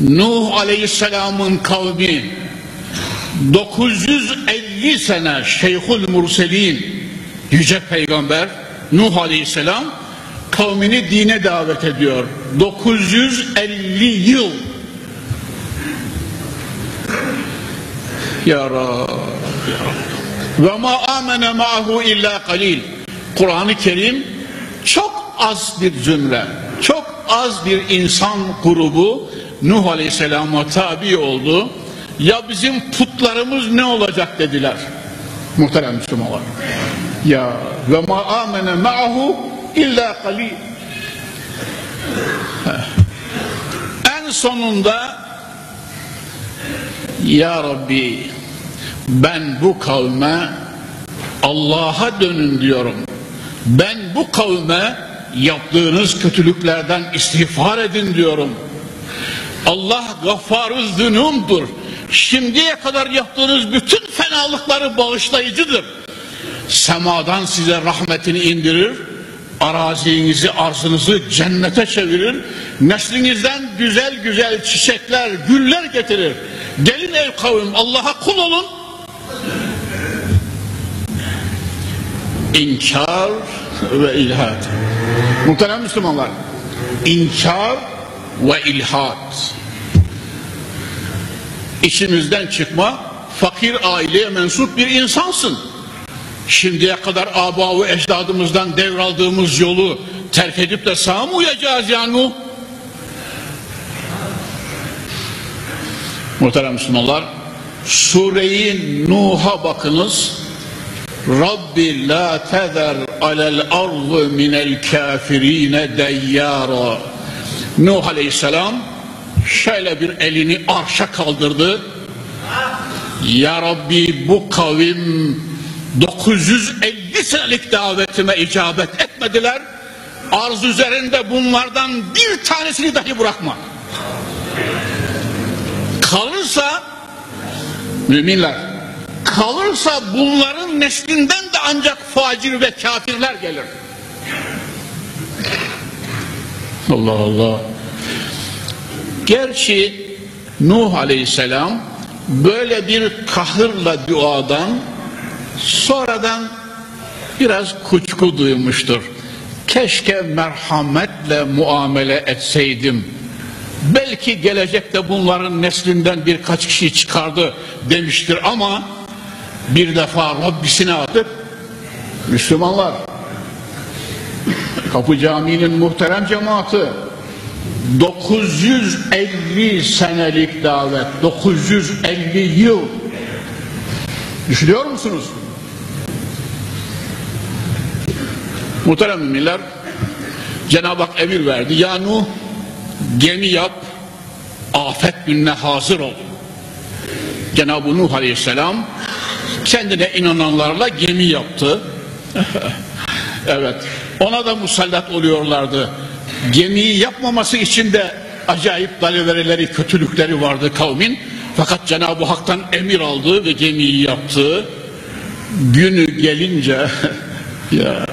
Nuh Aleyhisselam'ın kavmi 950 sene Şeyhül Murselin, yüce peygamber Nuh Aleyhisselam kavmini dine davet ediyor. 950 yıl. Ya Rab, ve ma amene ma'hu illa qalil. Kur'an-ı Kerim çok az bir zümre, çok az bir insan grubu Nuh Aleyhisselam'a tabi oldu. Ya bizim putlarımız ne olacak dediler. Muhterem Müslümanlar. Ya ve ma amene ma'hu illa qalil. En sonunda ya Rabbi, ben bu kavme Allah'a dönün diyorum. Ben bu kavme yaptığınız kötülüklerden istiğfar edin diyorum. Allah gaffarı zünumdur. Şimdiye kadar yaptığınız bütün fenalıkları bağışlayıcıdır. Semadan size rahmetini indirir, arazinizi, arzınızı cennete çevirir, neslinizden güzel güzel çiçekler, güller getirir. Gelin ey kavim, Allah'a kul olun. İnkar ve ilhat. Muhterem Müslümanlar, inkar ve ilhat. İçimizden çıkma, fakir aileye mensup bir insansın. Şimdiye kadar aba ve ecdadımızdan devraldığımız yolu terk edip de sağa mı uyacağız ya Nuh? Muhterem Müslümanlar, Sure-i Nuh'a bakınız. Rabbi la tezer alel ardı minel kafirine deyyara. Nuh Aleyhisselam şöyle bir elini arşa kaldırdı. Ya Rabbi, bu kavim 950 senelik davetime icabet etmediler. Arz üzerinde bunlardan bir tanesini dahi bırakma. Kalırsa müminler, kalırsa bunların neslinden de ancak facir ve kafirler gelir. Allah Allah. Gerçi Nuh Aleyhisselam böyle bir kahırla duadan sonradan biraz kuşku duymuştur. Keşke merhametle muamele etseydim. Belki gelecekte bunların neslinden birkaç kişi çıkardı demiştir ama bir defa Rabbisine atıp, Müslümanlar, Kapı Camii'nin muhterem cemaati, 950 senelik davet, 950 yıl. Düşünüyor musunuz? Muhterem müminler, Cenab-ı Hak emir verdi. Ya Nuh, gemi yap, afet gününe hazır ol. Cenab-ı Nuh Aleyhisselam kendine inananlarla gemi yaptı. Evet, ona da musallat oluyorlardı. Gemiyi yapmaması için de acayip dalavereleri, kötülükleri vardı kavmin. Fakat Cenab-ı Hak'tan emir aldı ve gemiyi yaptı. Günü gelince ya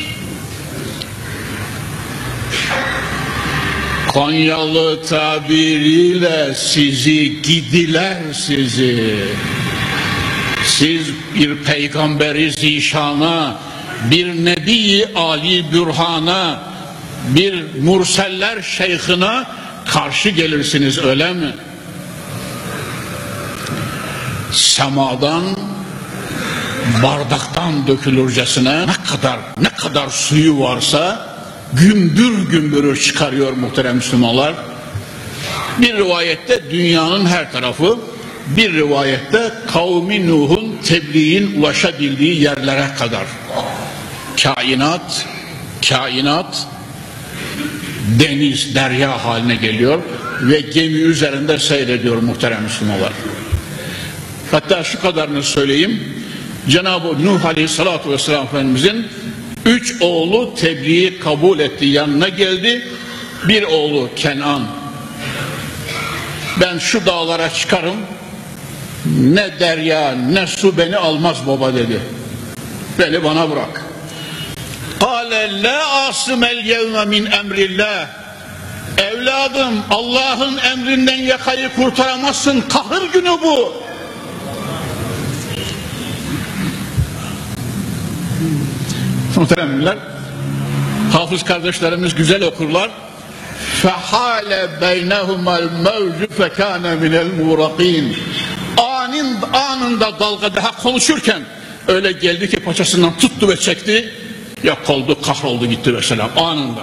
Konyalı tabiriyle sizi gidiler sizi. Siz bir peygamberi zişana, bir nebi Ali bürhana, bir murseller şeyhine karşı gelirsiniz, öyle mi? Semadan bardaktan dökülürcesine ne kadar suyu varsa gümbür gümbür çıkarıyor muhterem Müslümanlar. Bir rivayette dünyanın her tarafı, bir rivayette kavmi Nuh'un tebliğin ulaşabildiği yerlere kadar. Kainat deniz, derya haline geliyor ve gemi üzerinde seyrediyor muhterem Müslümanlar. Hatta şu kadarını söyleyeyim. Cenab-ı Nuh Aleyhisselatü Vesselam Efendimizin 3 oğlu tebliği kabul etti, yanına geldi. Bir oğlu Kenan, ben şu dağlara çıkarım, ne derya ne su beni almaz baba dedi. Beni bana bırak. قَالَ لَا عَاصِمَ الْيَوْمَ مِنْ اَمْرِ اللّٰهِ Evladım, Allah'ın emrinden yakayı kurtaramazsın. Kahır günü bu. Muhteremler, hafız kardeşlerimiz güzel okurlar. فَحَالَ بَيْنَهُمَا الْمَوْجُ فَكَانَ مِنَ الْمُغْرَقِينَ. Anında dalga daha konuşurken öyle geldi ki paçasından tuttu ve çekti. Yok oldu, kahroldu gitti mesela anında.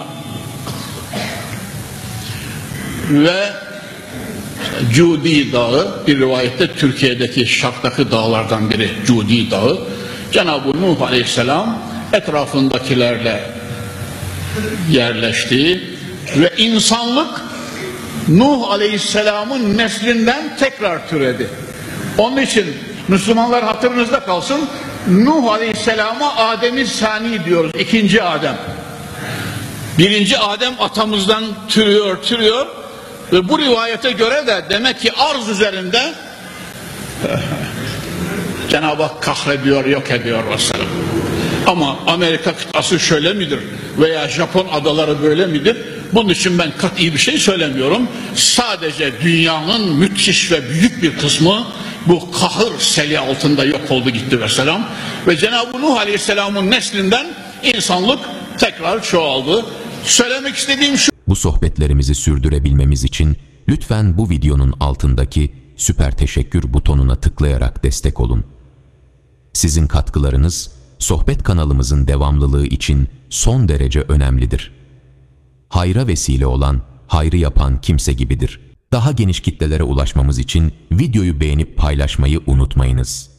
Ve Cudi Dağı, bir rivayette Türkiye'deki Şark'taki dağlardan biri Cudi Dağı. Cenab-ı Nuh Aleyhisselam etrafındakilerle yerleşti ve insanlık Nuh Aleyhisselam'ın neslinden tekrar türedi. Onun için Müslümanlar hatırınızda kalsın, Nuh Aleyhisselam'a Adem-i Sani diyoruz, ikinci Adem. Birinci Adem atamızdan türüyor ve bu rivayete göre de demek ki arz üzerinde Cenab-ı Hak kahrediyor, yok ediyor mesela. Ama Amerika kıtası şöyle midir veya Japon adaları böyle midir? Bunun için ben kat'i bir şey söylemiyorum. Sadece dünyanın müthiş ve büyük bir kısmı bu kahır seli altında yok oldu gitti vesselam. Ve Cenab-ı Nuh Aleyhisselam'ın neslinden insanlık tekrar çoğaldı. Söylemek istediğim şu. Bu sohbetlerimizi sürdürebilmemiz için lütfen bu videonun altındaki süper teşekkür butonuna tıklayarak destek olun. Sizin katkılarınız sohbet kanalımızın devamlılığı için son derece önemlidir. Hayra vesile olan, hayrı yapan kimse gibidir. Daha geniş kitlelere ulaşmamız için videoyu beğenip paylaşmayı unutmayınız.